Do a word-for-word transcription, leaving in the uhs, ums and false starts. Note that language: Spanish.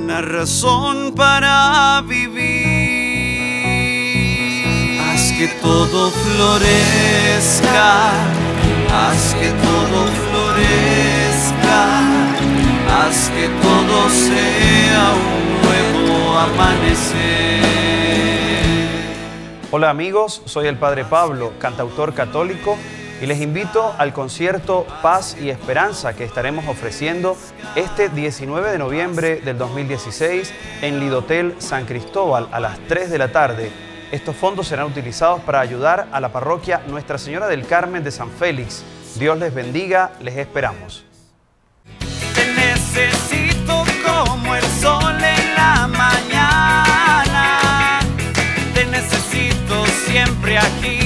una razón para vivir. Haz que todo florezca, haz que todo florezca, haz que todo sea un nuevo amanecer. Hola amigos, soy el Padre Pablo, cantautor católico, y les invito al concierto Paz y Esperanza que estaremos ofreciendo este diecinueve de noviembre del dos mil dieciséis en Lidotel San Cristóbal a las tres de la tarde. Estos fondos serán utilizados para ayudar a la parroquia Nuestra Señora del Carmen de San Félix. Dios les bendiga, les esperamos. Te necesito como el sol en la mañana, te necesito siempre aquí.